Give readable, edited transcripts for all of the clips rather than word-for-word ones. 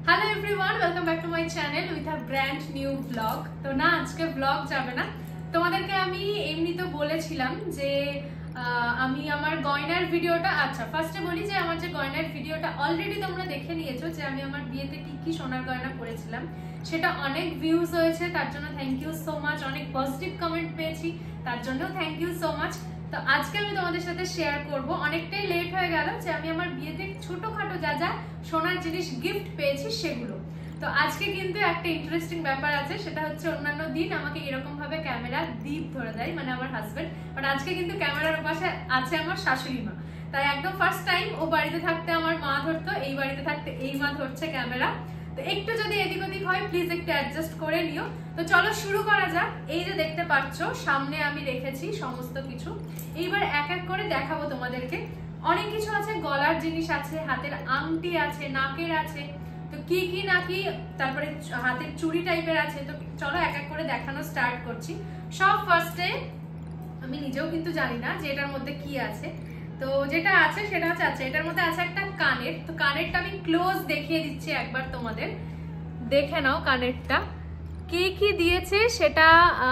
Hello everyone, welcome back to my channel with a brand new vlog. তো না আজকে vlog যাবে না, তোমাদেরকে আমি এমনি তো বলেছিলাম যে আমি আমার গয়নার ভিডিওটা, আচ্ছা ফার্স্টে বলি যে আমার যে গয়নার ভিডিওটা অলরেডি তোমরা দেখে নিয়েছো, যে আমি আমার বিয়েতে কি কি সোনার গয়না পরেছিলাম, সেটা অনেক ভিউজ হয়েছে, তার জন্য থ্যাংক ইউ সো মাচ। অনেক পজিটিভ কমেন্ট পেয়েছি, তার জন্য থ্যাংক ইউ সো মাচ। তো আজকে আমি তোমাদের সাথে শেয়ার করব, অনেকটাই লেট হয়ে গেল, যে আমি আমার বিয়েতে ছোটখাটো যা যা সোনার জিনিস গিফট পেয়েছি সেগুলো। তো আজকে কিন্তু একটা ইন্টারেস্টিং ব্যাপার আছে, সেটা হচ্ছে অন্যান্য দিন আমাকে এরকম ভাবে ক্যামেরা দীপ ধরে দেয়, মানে আমার হাজবেন্ড, বাট আজকে কিন্তু ক্যামেরার পাশে আছে আমার শাশুড়ি মা। তাই একদম ফার্স্ট টাইম ও বাড়িতে থাকতে আমার মা ধরতো, এই বাড়িতে থাকতে এই মা ধরছে ক্যামেরা। তো একটু যদি এদিক ওদিক হয় প্লিজ একটু অ্যাডজাস্ট করে নিও। তো চলো শুরু করা যাক। এই যে দেখতে পাচ্ছ সামনে আমি রেখেছি সমস্ত কিছু, এইবার এক এক করে দেখাবো তোমাদেরকে। অনেক কিছু আছে, গলার জিনিস আছে, হাতের আংটি আছে, নাকের আছে, তো কি কি নাকি, তারপরে হাতের চুড়ি টাইপের আছে। তো চলো এক এক করে দেখানো স্টার্ট করছি। সব ফার্স্টে আমি নিজেও কিন্তু জানি না যে এটার মধ্যে কি আছে। তো যেটা আছে সেটা হচ্ছে, আচ্ছা এটার মধ্যে আছে একটা কানের। তো কানেরটা আমি ক্লোজ দেখিয়ে দিচ্ছি একবার তোমাদের, দেখে নাও কানেরটা কি কি দিয়েছে সেটা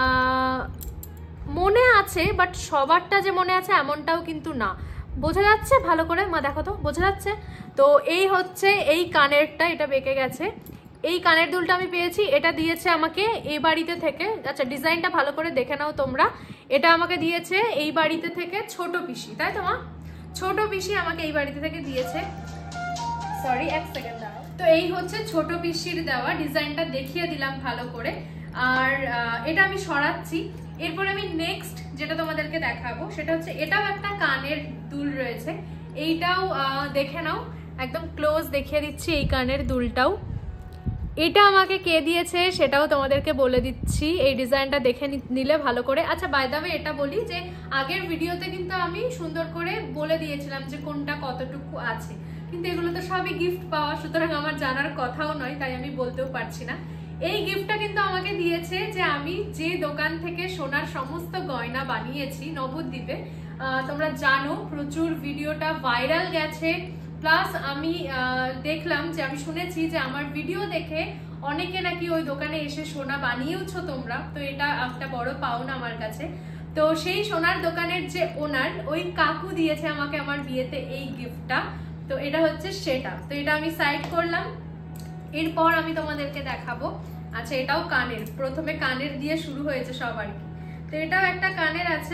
মনে আছে, বাট সবারটা যে মনে আছে এমনটাও কিন্তু না। বোঝা যাচ্ছে ভালো করে? মা দেখো তো, বোঝা যাচ্ছে? তো এই হচ্ছে এই কানেরটা, এটা বেঁকে গেছে। এই কানের দুলটা আমি পেয়েছি, এটা দিয়েছে আমাকে এই বাড়িতে থেকে। আচ্ছা ডিজাইনটা ভালো করে দেখে নাও তোমরা। এটা আমাকে দিয়েছে এই বাড়িতে থেকে ছোট পিসি, তাই তো মা? ছোট পিসি আমাকে এই বাড়িতে থেকে দিয়েছে। সরি এক সেকেন্ড দাঁড়াও। তো এই হচ্ছে ছোট পিসির দেওয়া, ডিজাইনটা দেখিয়ে দিলাম ভালো করে। আর এটা আমি সরাচ্ছি। এরপর আমি নেক্সট যেটা তোমাদেরকে দেখাবো সেটা হচ্ছে, এটাও একটা কানের দুল রয়েছে, এইটাও দেখে নাও, একদম ক্লোজ দেখিয়ে দিচ্ছি এই কানের দুলটাও। এটা আমাকে কে দিয়েছে সেটাও তোমাদেরকে বলে দিচ্ছি, এই ডিজাইনটা দেখে নিলে ভালো করে। আচ্ছা বাই দ্য ওয়ে এটা বলি যে আগের ভিডিওতে কিন্তু আমি সুন্দর করে বলে দিয়েছিলাম যে কোনটা কতটুকু আছে, কিন্তু এগুলো তো সবই গিফট পাওয়া, সুতরাং আমার জানার কথাও নয়, তাই আমি বলতেও পারছি না। এই গিফটটা কিন্তু আমাকে দিয়েছে যে আমি যে দোকান থেকে সোনার সমস্ত গয়না বানিয়েছি নবদ্বীপে, তোমরা জানো প্রচুর ভিডিওটা ভাইরাল গেছে। প্লাস আমি দেখলাম যে, আমি শুনেছি যে আমার ভিডিও দেখে অনেকে নাকি ওই দোকানে এসে সোনা বানিয়েওছো তোমরা, তো এটা একটা বড় পাওনা আমার কাছে। তো সেই সোনার দোকানের যে ওনার, ওই কাকু দিয়েছে আমাকে আমার বিয়েতে এই গিফটটা। তো এটা হচ্ছে সেটা। তো এটা আমি সাইড করলাম। এরপর আমি তোমাদেরকে দেখাবো, আচ্ছা এটাও কানের, প্রথমে কানের দিয়ে শুরু হয়েছে সবার কি। তো এটাও একটা কানের আছে।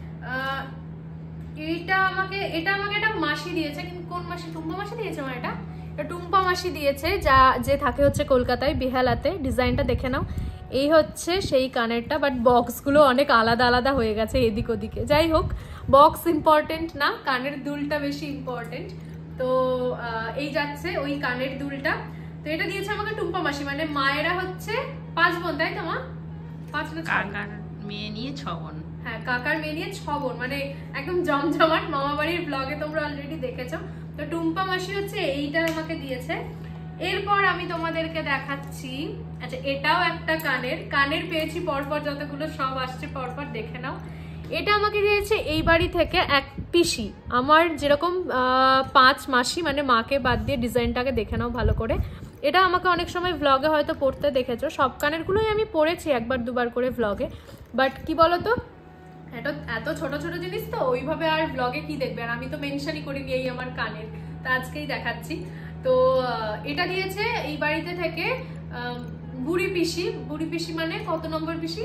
এটা আমাকে একটা মাসি দিয়েছে, কিন্তু কোন মাসি? টুম্পা মাসি দিয়েছে আমার এটা টুম্পা মাসি দিয়েছে, যে থাকে হচ্ছে কলকাতায় বেহালাতে। ডিজাইনটা দেখে নাও, এই হচ্ছে সেই কানেরটা, বাট বক্সগুলো অনেক আলাদা আলাদা হয়ে গেছে এদিক ওদিকে। যাই হোক, বক্স ইম্পর্টেন্ট না, কানের দুলটা বেশি ইম্পর্টেন্ট। তো এই যাচ্ছে ওই কানের দুলটা। তো এটা দিয়েছে আমাকে টুম্পা মাসি, মানে মায়েরা হচ্ছে 5 বোন, তাই তো মা? 5 না 6? কাকার মেয়ে নিয়ে 6 বোন। হ্যাঁ কাকার মেয়ে নিয়ে 6 বোন, মানে একদম জমজমাট মামা বাড়ির ব্লগে তোমরা অলরেডি দেখেছো। তো টুম্পা মাসি হচ্ছে এইটা আমাকে দিয়েছে। এরপর আমি তোমাদেরকে দেখাচ্ছি, আচ্ছা এটাও একটা কানের পেয়েছি পরপর, যতগুলো সব আসছে পরপর দেখে নাও। এটা আমাকে দিয়েছে এই বাড়ি থেকে এক পিসি, আমার যেরকম 5 মাসি, মানে মাকে বাদ দিয়ে। ডিজাইনটাকে দেখে নাও ভালো করে। এটা আমাকে অনেক সময় ভ্লগে হয়তো পড়তে দেখেছো, সব কানেরগুলোই আমি পড়েছি একবার দুবার করে ভ্লগে, বাট কি বলতো এত ছোট ছোট জিনিস তো ওইভাবে আর ব্লগে কি দেখবে, আর আমি তো মেনশনই করিনি এই আমার কানের, তা আজকেই দেখাচ্ছি। তো এটা দিয়েছে এই বাড়িতে থেকে বুড়ি পিসি। বুড়ি পিসি মানে কত নম্বর পিসি?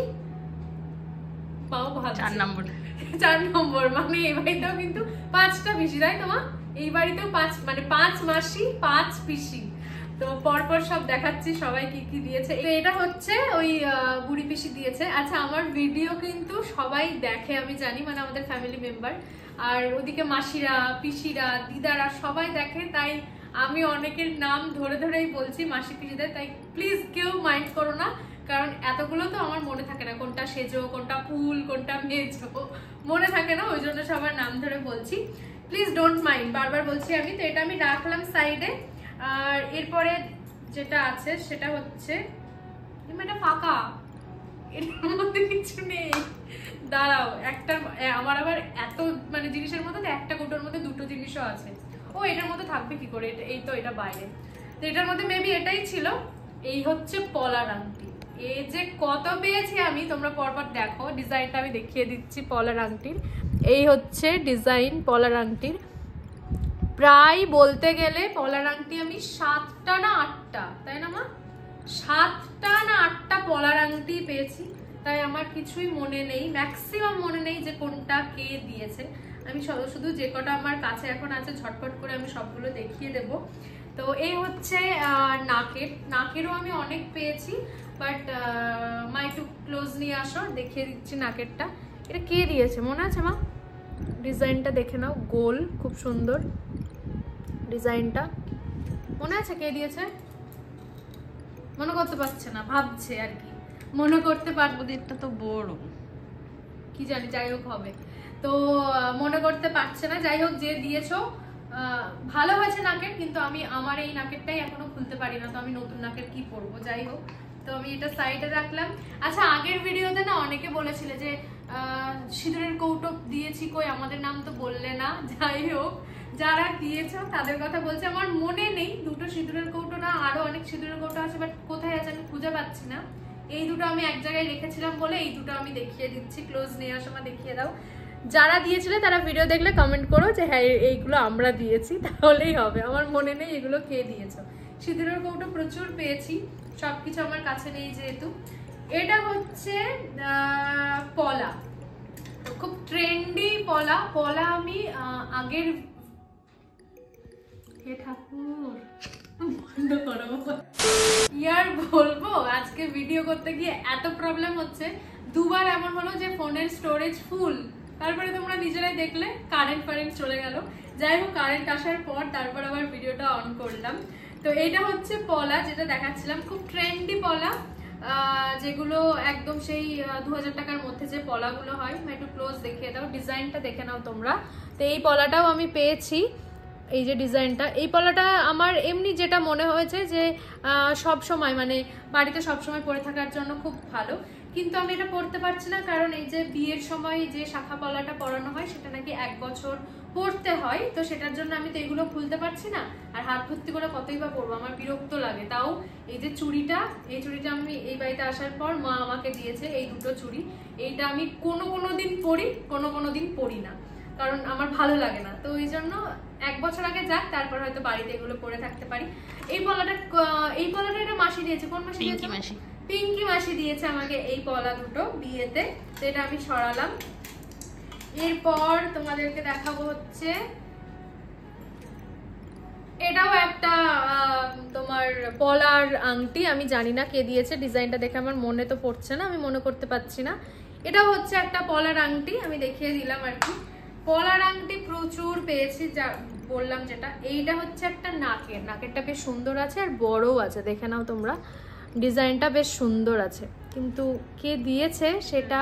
4 নম্বর, মানে এই বাড়িতেও কিন্তু 5টা পিসি, তাই তোমার? এই বাড়িতেও 5, মানে 5 মাসি 5 পিসি। তো পরপর সব দেখাচ্ছি সবাই কি কি দিয়েছে। এটা হচ্ছে ওই বুড়ি পিসি দিয়েছে। আচ্ছা আমার ভিডিও কিন্তু সবাই দেখে আমি জানি, মানে আমাদের ফ্যামিলি মেম্বার, আর ওদিকে মাসিরা, পিসিরা, দিদারা সবাই দেখে, তাই আমি অনেকের নাম ধরে ধরেই বলছি মাসি পিসিদের, তাই প্লিজ কেউ মাইন্ড করো না, কারণ এতগুলো তো আমার মনে থাকে না, কোনটা সেজো, কোনটা ফুল, কোনটা মেজো, মনে থাকে না, ওই জন্য সবার নাম ধরে বলছি। প্লিজ ডোন্ট মাইন্ড, বারবার বলছি আমি। তো এটা আমি রাখলাম সাইডে। আর এরপরে যেটা আছে সেটা হচ্ছে, এটা ফাঁকা, এটার মধ্যে কিছু নেই। দাঁড়াও, একটা আমার আবার এত মানে জিনিসের মধ্যে একটা কোটোর মধ্যে 2টো জিনিসও আছে। ও এটার মধ্যে থাকবে কি করে, এই তো এটা বাইরে। তো এটার মধ্যে মেবি এটাই ছিল। এই হচ্ছে পলার আংটি। এই যে কত পেয়েছি আমি, তোমরা পরপর দেখো, ডিজাইনটা আমি দেখিয়ে দিচ্ছি পলার আংটির। এই হচ্ছে ডিজাইন পলার আংটির। প্রায় বলতে গেলে পলার আংটি আমি 7টা না 8টা, তাই না মা, 7টা না 8টা পলার আংটি পেয়েছি। তাই আমার কিছুই মনে নেই, ম্যাক্সিমাম মনে নেই যে কোনটা কে দিয়েছে। আমি শুধু যে কটা আমার কাছে এখন আছে ঝটপট করে আমি সবগুলো দেখিয়ে দেব। তো এই হচ্ছে নাকেরও আমি অনেক পেয়েছি, বাট মা একটু ক্লোজ নিয়ে আসো, দেখিয়ে দিচ্ছি নাকেরটা। এটা কে দিয়েছে মনে আছে মা? ডিজাইনটা দেখে নাও, গোল, খুব সুন্দর ডিজাইনটা। মনে আছে কে দিয়েছে? মনে করতে পারছে না, ভাবছে আর কি, মনে করতে পারবো। ওদেরটা তো বড়, কি জানি, যাই হোক হবে। তো মনে করতে পারছে না। যাই হোক, যে দিয়েছো ভালো হয়েছে নাকের, কিন্তু আমি আমার এই নাকেরটাই এখনো খুলতে পারি না, তো আমি নতুন নাকের কি পরবো। যাই হোক, তো আমি এটা সাইডে রাখলাম। আচ্ছা, আগের ভিডিওতে না অনেকে বলেছিলে যে সিঁদুরের কৌটো দিয়েছি, কই আমাদের নাম তো বললে না। যাই হোক, যারা দিয়েছো তাদের কথা বলছে। আমার মনে নেই, দুটো সিঁদুরের কৌটো না আরো অনেক সিঁদুরের কৌটো আছে, বাট কোথায় আছে আমি খুঁজে পাচ্ছি না। এই দুটো আমি এক জায়গায় রেখেছিলাম বলে এই দুটো আমি দেখিয়ে দিচ্ছি। ক্লোজ নেওয়ার সময় দেখিয়ে দাও। যারা দিয়েছিলে তারা ভিডিও দেখলে কমেন্ট করো যে হ্যাঁ এইগুলো আমরা দিয়েছি, তাহলেই হবে। আমার মনে নেই এগুলো কে দিয়েছো। সিঁদুরের কৌটো প্রচুর পেয়েছি, সবকিছু আমার কাছে নেই যেহেতু। এটা হচ্ছে পলা, খুব ট্রেন্ডি পলা। পলা আমি আগের ঠাকুর বন্ধ করো ইয়ার বলবো, আজকে ভিডিও করতে গিয়ে এত প্রবলেম হচ্ছে। দুবার এমন হলো যে ফোনের স্টোরেজ ফুল, তারপরে তোমরা নিজেরাই দেখলে কারেন্ট চলে গেল। যাই হোক, কারেন্ট আসার পর তারপর আবার ভিডিওটা অন করলাম। তো এটা হচ্ছে পলা, যেটা দেখাচ্ছিলাম, খুব ট্রেন্ডি পলা, যেগুলো একদম সেই 2000 টাকার মধ্যে যে পলাগুলো হয়। একটু ক্লোজ দেখিয়ে দাও, ডিজাইনটা দেখে নাও তোমরা। তো এই পলাটাও আমি পেয়েছি। এই যে ডিজাইনটা, এই পলাটা আমার এমনি যেটা মনে হয়েছে যে সব সময় মানে বাড়িতে সব সময় পরে থাকার জন্য খুব ভালো, কিন্তু আমি এটা পরতে পারছি না। কারণ এই যে বিয়ের সময় যে শাখা পলাটা পরানো হয় সেটা নাকি 1 বছর পরতে হয়, তো সেটার জন্য আমি তো এগুলো খুলতে পারছি না। আর হাত ভর্তি করে কতই বা পরবো, আমার বিরক্ত লাগে। তাও এই যে চুড়িটা, এই চুড়িটা আমি এই বাড়িতে আসার পর মা আমাকে দিয়েছে, এই দুটো চুড়ি। এইটা আমি কোনো দিন পরি, কোনো দিন পরি না, কারণ আমার ভালো লাগে না। তো ওই জন্য 1 বছর আগে যাক, তারপর হয়তো বাড়িতে এগুলো পরে থাকতে পারি। এই পলাটা এটা মাসি দিয়েছে। কোন মাসি দিয়েছে? পিঙ্কি মাসি দিয়েছে আমাকে এই পলা দুটো বিয়েতে। তো এটা আমি সরালাম। এরপর তোমাদেরকে দেখাবো হচ্ছে এটাও একটা তোমার পলার আংটি। আমি জানি না কে দিয়েছে, ডিজাইনটা দেখে আমার মনে তো পড়ছে না, আমি মনে করতে পারছি না। এটাও হচ্ছে একটা পলার আংটি, আমি দেখিয়ে দিলাম আর কি। পলার আংটি প্রচুর পেয়েছি, যা বললাম যেটা। এইটা হচ্ছে একটা নাকেরটা বেশ সুন্দর আছে আর বড়ও আছে, দেখে নাও তোমরা, ডিজাইনটা বেশ সুন্দর আছে। কিন্তু কে দিয়েছে সেটা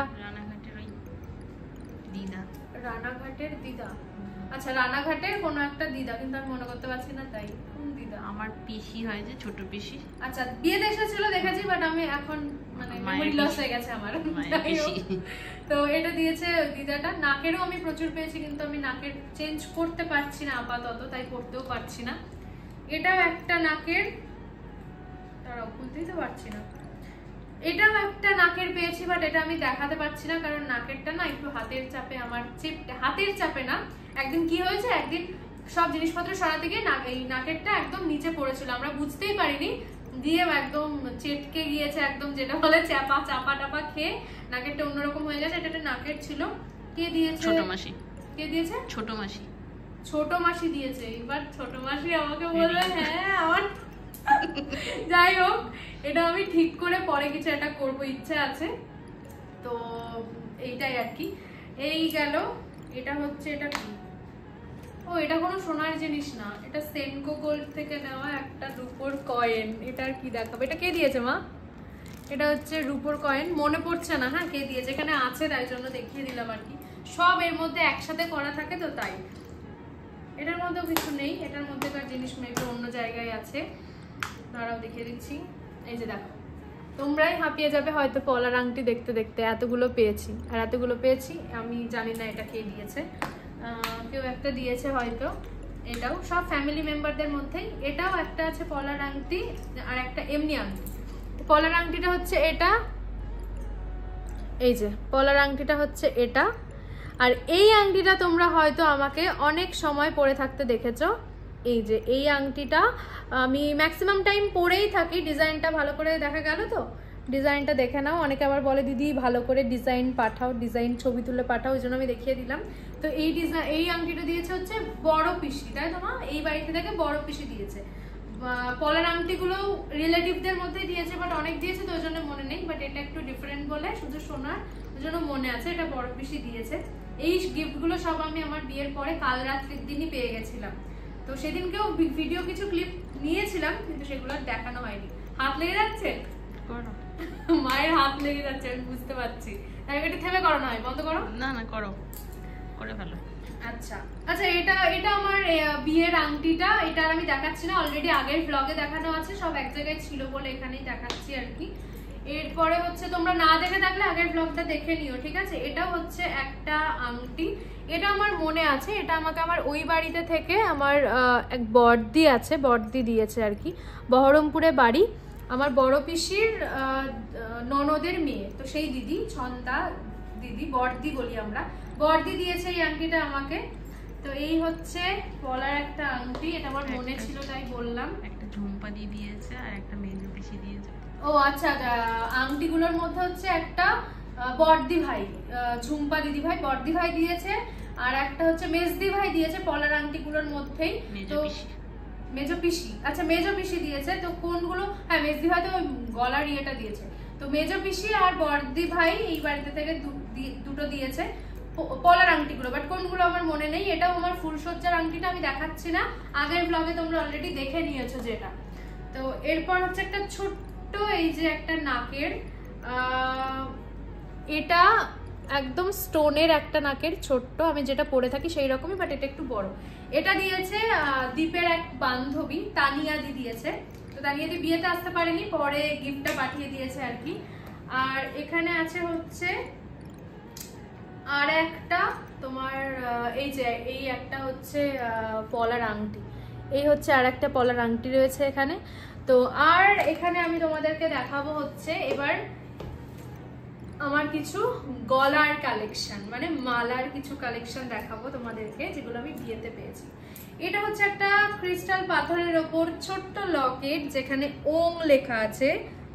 রানাঘাটের দিদা। আচ্ছা, রানাঘাটের কোনো একটা দিদা, কিন্তু আমি মনে করতে পারছি না তাই কোন দিদা। আমার পিসি হয় যে, ছোট পিসি। আচ্ছা, বিয়েতে এসেছিল দেখেছি, বাট আমি এখন মানে মেমরি লস হয়ে গেছে আমার। তো এটা দিয়েছে দিদাটা। নাকেরও আমি প্রচুর পেয়েছি, কিন্তু আমি নাকের চেঞ্জ করতে পারছি না আপাতত, তাই করতেও পারছি না। এটাও একটা নাকের, তারাও খুলতেই তো পারছি না। এটাও একটা নাকের পেয়েছি, বাট এটা আমি দেখাতে পারছি না, কারণ নাকেরটা না একটু হাতের চাপে, আমার হাতের চাপে না, একদিন কি হয়েছে, একদিন সব জিনিসপত্র সরাতে গিয়ে এই নাকেরটা একদম নিচে পড়েছিল, আমরা বুঝতেই পারিনি, দিয়ে একদম চেটকে গিয়েছে, একদম যেটা বলে চাপা টাপা খেয়ে নাকেরটা অন্যরকম হয়ে গেছে। এটা নাকের ছিল। কে দিয়েছে? ছোট মাসি। কে দিয়েছে? ছোট মাসি। ছোট মাসি দিয়েছে। এবার ছোট মাসি আমাকে বলবে হ্যাঁ আমার। যাই হোক, এটা আমি ঠিক করে পরে কিছু একটা করবো, ইচ্ছে আছে। তো এইটাই আর কি। এই গেল। এটা হচ্ছে, এটা কি? ও, এটা কোনো সোনার জিনিস না, এটা সেনকো গোল্ড থেকে নেওয়া একটা রূপোর কয়েন। এটা আর কি দেখাবো, এটা কে দিয়েছে মা? এটা হচ্ছে রূপোর কয়েন, মনে পড়ছে না হ্যাঁ কে দিয়েছে, এখানে আছে তাই জন্য দেখিয়ে দিলাম আর কি। সব এর মধ্যে একসাথে করা থাকে তো তাই। এটার মধ্যেও কিছু নেই, এটার মধ্যেকার জিনিস মেবি অন্য জায়গায় আছে, দাঁড়াও দেখিয়ে দিচ্ছি। এই যে দেখো, তোমরাই হাঁপিয়ে যাবে হয়তো পলার আংটি দেখতে দেখতে, এতগুলো পেয়েছি। আর এতগুলো পেয়েছি, আমি জানি না এটা কে দিয়েছে, কেউ একটা দিয়েছে হয়তো। এটাও সব ফ্যামিলি মেম্বারদের মধ্যেই। এটাও একটা আছে পলার আংটি আর একটা এমনি আংটি। পলার আংটিটা হচ্ছে এটা, এই যে পলার আংটিটা হচ্ছে এটা। আর এই আংটিটা তোমরা হয়তো আমাকে অনেক সময় পরে থাকতে দেখেছো। এই যে এই আংটিটা আমি ম্যাক্সিমাম টাইম পরেই থাকি। ডিজাইনটা ভালো করে দেখা গেল তো? ডিজাইনটা দেখে নাও। অনেকে আবার বলে দিদি ভালো করে ডিজাইন পাঠাও, ডিজাইন ছবি তুলে পাঠাও, ওই জন্য আমি দেখিয়ে দিলাম। তো এই আংটিটা দিয়েছে হচ্ছে বড় পিসি, তাই তো মা? এই বাড়িতে থেকে বড় পিসি দিয়েছে। পলার আংটিগুলো রিলেটিভদের মধ্যেই দিয়েছে, বাট অনেক দিয়েছে তো ওই জন্য মনে নেই। বাট এটা একটু ডিফারেন্ট বলে শুধু সোনার, ওই জন্য মনে আছে। এটা বড় পিসি দিয়েছে। এই গিফটগুলো সব আমি আমার বিয়ের পরে কাল রাত্রির দিনই পেয়ে গেছিলাম। তো সেদিনকেও ভিডিও কিছু ক্লিপ নিয়েছিলাম, কিন্তু সেগুলো দেখানো হয়নি। হাত লেগে যাচ্ছে, মায়ের হাত লেগে যাচ্ছে, আমি বুঝতে পারছি। তাই একটু থেমে করো, না হয় বন্ধ করো। না না করো, করে ভালো। আচ্ছা আচ্ছা, এটা আমার বিয়ের আংটিটা। এটা আমি দেখাচ্ছি না, অলরেডি আগের ব্লগে দেখানো আছে, সব এক জায়গায় ছিল বলে এখানেই দেখাচ্ছি আর কি। এরপরে হচ্ছে তোমরা না দেখে থাকলে আগের ব্লগটা দেখে নিও, ঠিক আছে? এটা হচ্ছে একটা আংটি, এটা আমার মনে আছে। এটা আমাকে আমার ওই বাড়িতে থেকে আমার এক বড়দি আছে, বড়দি দিয়েছে আর কি। বহরমপুরে বাড়ি, আমার বড় পিসির ননদের মেয়ে, তো সেই দিদি, ছন্দা দিদি, বড়দি বলি আমরা, বড়দি দিয়েছে এই আংটিটা আমাকে। তো এই হচ্ছে পলার একটা আংটি, এটা আমার মনে ছিল তাই বললাম। একটা ঝুমপা দিয়ে দিয়েছে আর একটা মেজো পিসি দিয়েছে। ও আচ্ছা, আংটিগুলোর মধ্যে হচ্ছে একটা বড়দি ভাই, ঝুম্পা দিদি ভাই, বড়দি ভাই দিয়েছে, আর একটা হচ্ছে মেজদি ভাই দিয়েছে পলার আংটিগুলোর মধ্যেই। তো মেজো পিসি, আচ্ছা মেজো পিসি দিয়েছে। তো কোনগুলো, হ্যাঁ মেজদি ভাই তো গলার ইয়েটা দিয়েছে। তো মেজো পিসি আর বড়দি ভাই এই বাড়িতে থেকে দুটো দিয়েছে পলার আংটিগুলো, বাট কোনগুলো আমার মনে নেই। এটাও আমার ফুলসজ্জার আংটিটা আমি দেখাচ্ছি না, আগের ব্লগে তোমরা অলরেডি দেখে নিয়েছো যেটা। তো এরপর হচ্ছে একটা ছোট্ট, এই যে একটা নাকের, এটা একদম স্টোনের একটা নাকের, ছোট্ট, আমি যেটা পরে থাকি সেই রকমই, বাট এটা একটু বড়। এটা দিয়েছে দীপের এক বান্ধবী, তানিয়া দি দিয়েছে। তো তানিয়া দি বিয়েতে আসতে পারেনি, পরে গিফটটা পাঠিয়ে দিয়েছে আর কি। আর এখানে আছে হচ্ছে আর একটা তোমার, এই যে এই একটা হচ্ছে পলার আংটি, এই হচ্ছে আর একটা পলার আংটি রয়েছে এখানে। তো আর এখানে আমি তোমাদেরকে দেখাবো হচ্ছে এবার আমার কিছু গলার কালেকশন, মানে মালার কিছু কালেকশন দেখাবো তোমাদেরকে, যেগুলো আমি বিয়েতে পেয়েছি। এটা হচ্ছে একটা ক্রিস্টাল পাথরের ওপর ছোট্ট লকেট, যেখানে ওং লেখা আছে,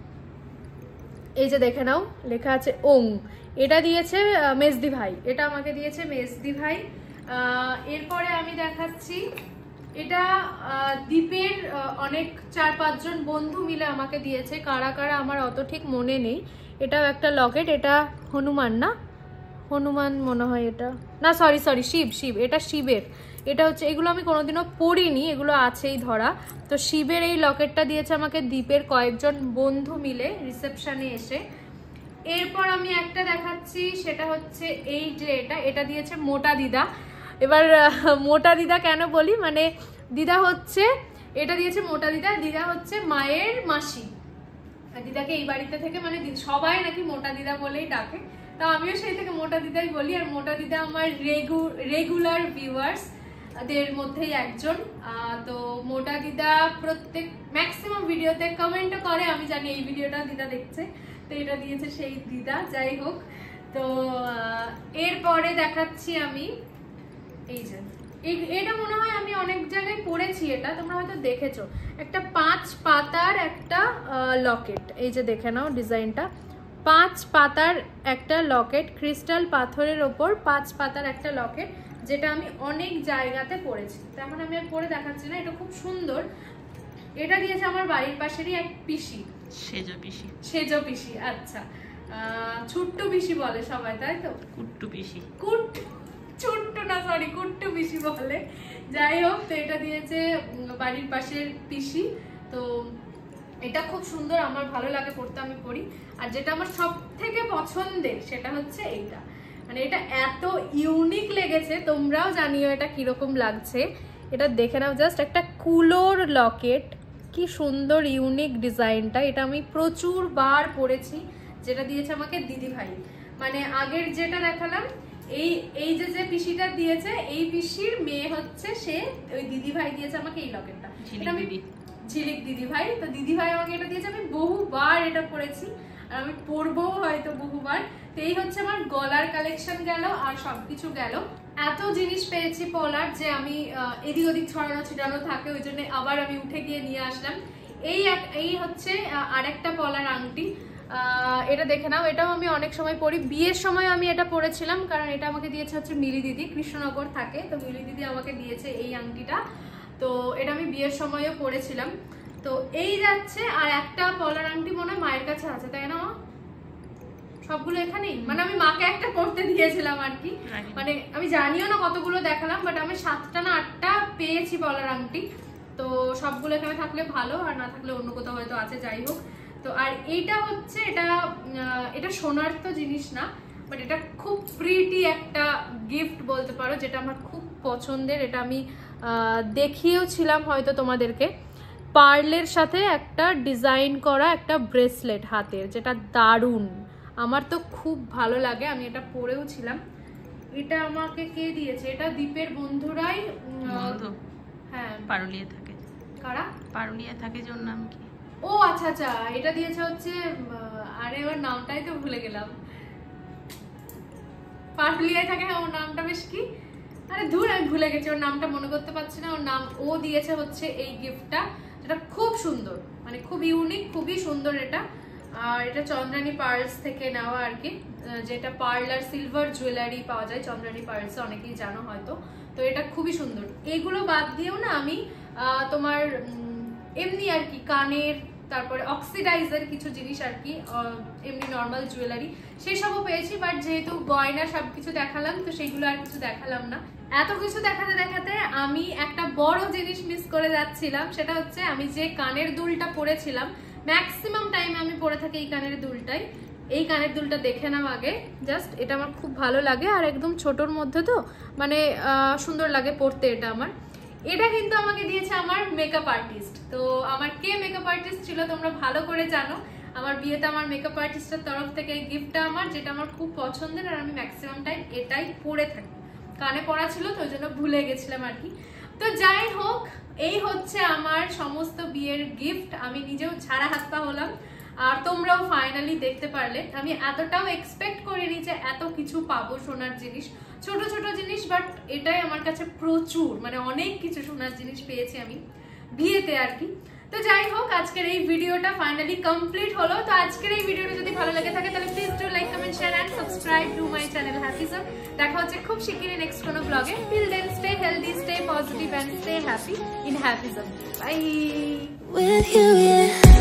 এই যে দেখে নাও লেখা আছে ওং। এটা দিয়েছে মেজদি ভাই, এটা আমাকে দিয়েছে মেজদি ভাই। এরপরে আমি দেখাচ্ছি, এটা দীপের অনেক 4-5 জন বন্ধু মিলে আমাকে দিয়েছে, কারা কারা আমার অত ঠিক মনে নেই। এটাও একটা লকেট, এটা হনুমান, না হনুমান মনে হয় এটা, না সরি শিব, এটা শিবের। এটা হচ্ছে, এগুলো আমি কোনোদিনও পরিনি, এগুলো আছেই ধরা। তো শিবের এই লকেটটা দিয়েছে আমাকে দীপের কয়েকজন বন্ধু মিলে রিসেপশনে এসে। এরপর আমি একটা দেখাচ্ছি, সেটা হচ্ছে এই যে এটা দিয়েছে মোটা দিদা। এবার মোটা দিদা কেন বলি, মানে দিদা হচ্ছে, এটা দিয়েছে মোটা দিদা, দিদা হচ্ছে মায়ের মাসি। দিদাকে এই বাড়িতে থেকে, মানে সবাই নাকি মোটা দিদা বলেই ডাকে, তা আমিও সেই থেকে মোটা দিদাই বলি। আর মোটা দিদা আমার রেগুলার ভিউয়ার্স দের মধ্যেই একজন। তো মোটা দিদা প্রত্যেক ম্যাক্সিমাম ভিডিওতে কমেন্টও করে, আমি জানি এই ভিডিওটা দিদা দেখছে, তো এটা দিয়েছে সেই দিদা। যাই হোক, তো এরপরে দেখাচ্ছি আমি, এই যে এটা মনে হয় আমি অনেক জায়গায় পড়েছি, এটা তোমরা হয়তো দেখেছো, একটা 5 পাতার একটা লকেট। এই যে দেখে নাও ডিজাইনটা, 5 পাতার একটা লকেট, ক্রিস্টাল পাথরের ওপর 5 পাতার একটা লকেট, যেটা আমি অনেক জায়গাতে পড়েছি। তো এখন আমি আর পরে দেখাচ্ছি না, এটা খুব সুন্দর। এটা দিয়েছে আমার বাড়ির পাশেরই এক পিসি, সেজো পিসি। আচ্ছা, ছোট্ট পিসি বলে সবাই, তাই তো? কুট্টু পিসি, ছোট্ট না, সরি, কুট্টু পিসি বলে। যাই হোক, তো এটা দিয়েছে বাড়ির পাশের পিসি। তো এটা খুব সুন্দর, আমার ভালো লাগে পড়তে, আমি পড়ি। আর যেটা আমার সব থেকে পছন্দের সেটা হচ্ছে এইটা, মানে এটা এত ইউনিক লেগেছে, তোমরাও জানিও এটা কিরকম লাগছে। এটা দেখে নাও জাস্ট, একটা কুলোর লকেট, কি সুন্দর ইউনিক ডিজাইনটা। এটা আমি প্রচুর বার পড়েছি, যেটা দিয়েছে আমাকে দিদি ভাই। মানে আগের যেটা দেখালাম এই যে পিসিটা দিয়েছে, এই পিসির মেয়ে হচ্ছে সে, ওই দিদি ভাই দিয়েছে আমাকে এই লকেটটা। ঝিলিক দিদি ভাই, তো দিদি ভাই আমাকে এটা দিয়েছে, আমি বহুবার এটা পরেছি আর আমি পরবো হয়তো বহুবার। তো এই হচ্ছে আমার গলার কালেকশন গেল আর সবকিছু গেল। এত জিনিস পেয়েছি পলার যে আমি এদিক ওদিক ছড়ানো ছিটানো থাকে, ওই জন্য আবার আমি উঠে গিয়ে নিয়ে আসলাম। এই হচ্ছে আরেকটা পলার আংটি, এটা দেখে নাও, এটাও আমি অনেক সময় পরি। বিয়ের সময় আমি এটা পরেছিলাম, কারণ এটা আমাকে দিয়েছে হচ্ছে মিলি দিদি, কৃষ্ণনগর থাকে, তো মিলি দিদি আমাকে দিয়েছে এই আংটিটা। তো এটা আমি বিয়ের সময়ও পরেছিলাম। তো এই যাচ্ছে, আর একটা পলার আংটি মনে হয় মায়ের কাছে আছে, তাই না? সবগুলো এখানেই, মানে আমি মাকে একটা পরতে দিয়েছিলাম আর কি, মানে আমি জানিও না কতগুলো দেখালাম, বাট আমি 7টা না 8টা পেয়েছি পলার আংটি। তো সবগুলো এখানে থাকলে ভালো, আর না থাকলে অন্য কোথাও হয়তো আছে, যাই হোক। তো আর এইটা হচ্ছে, এটা সোনার তো জিনিস না, বাট এটা খুব প্রিটি একটা গিফট বলতে পারো, যেটা আমার খুব পছন্দের। এটা আমি দেখিয়েও ছিলাম হয়তো তোমাদেরকে। পার্লের সাথে একটা ডিজাইন করা একটা ব্রেসলেট হাতের, যেটা দারুণ, আমার তো খুব ভালো লাগে, আমি এটা পরেও ছিলাম। এটা আমাকে কে দিয়েছে? এটা দীপের বন্ধুরাই, হ্যাঁ পারুলিয়া থাকে। কারা পারুলিয়া থাকে? যে ওর নাম কি? ও আচ্ছা আচ্ছা, এটা দিয়েছে হচ্ছে, আরে ওর নামটাই তো ভুলে গেলাম। পাটুলিয়ায় থাকে, হ্যাঁ ওর নামটা বেশ কি, আরে ধুর আমি ভুলে গেছি, ওর নামটা মনে করতে পারছি না। ওর নাম, ও দিয়েছে হচ্ছে এই গিফটটা, যেটা খুব সুন্দর, মানে খুব ইউনিক, খুবই সুন্দর এটা। আর এটা চন্দ্রানী পার্লস থেকে নেওয়া আর কি, যেটা পার্ল আর সিলভার জুয়েলারি পাওয়া যায় চন্দ্রানী পার্লসে, অনেকেই জানো হয়তো। তো এটা খুবই সুন্দর। এগুলো বাদ দিয়েও না আমি তোমার এমনি আর কি কানের, তারপরে অক্সিডাইজার কিছু জিনিস আর কি, এমনি নর্মাল জুয়েলারি সেসবও পেয়েছি। বাট যেহেতু গয়না সবকিছু দেখালাম, তো সেগুলো আর কিছু দেখালাম না। এত কিছু দেখাতে দেখাতে আমি একটা বড় জিনিস মিস করে যাচ্ছিলাম, সেটা হচ্ছে আমি যে কানের দুলটা পরেছিলাম, ম্যাক্সিমাম টাইম আমি পরে থাকি এই কানের দুলটাই। এই কানের দুলটা দেখে নাও আগে, জাস্ট এটা আমার খুব ভালো লাগে, আর একদম ছোটোর মধ্যে তো মানে সুন্দর লাগে পরতে এটা আমার। এটা কিন্তু আমাকে দিয়েছে আমার মেকআপ আর্টিস্ট। তো আমার কে মেকআপ আর্টিস্ট ছিল তোমরা ভালো করে জানো, আমার বিয়েতে আমার মেকআপ আর্টিস্টের তরফ থেকে এই গিফটটা আমার, যেটা আমার খুব পছন্দের, আর আমি ম্যাক্সিমাম টাইম এটাই পরে থাকি। কানে পড়া ছিল তো ওই জন্য ভুলে গেছিলাম আর কি। তো যাই হোক, এই হচ্ছে আমার সমস্ত বিয়ের গিফট। আমি নিজেও ছাড়া হাত পা হলাম, আর তোমরাও ফাইনালি দেখতে পারলে। আমি এতটাও এক্সপেক্ট করিনি যে এত কিছু পাবো সোনার জিনিস, ছোট ছোট জিনিস, বাট এটাই আমার কাছে প্রচুর, মানে অনেক কিছু সোনার জিনিস পেয়েছি আমি বিয়েতে আর কি। তো যাই হোক, আজকের এই ভিডিওটা ফাইনালি কমপ্লিট হলো। তো আজকের এই ভিডিওটা যদি ভালো লাগে থাকে তাহলে please do like, comment, share and subscribe to my channel Happyism. দেখা হচ্ছে খুব শিগগিরই নেক্সট কোনো ব্লগে। Till then stay healthy, stay positive and stay happy in Happyism. By.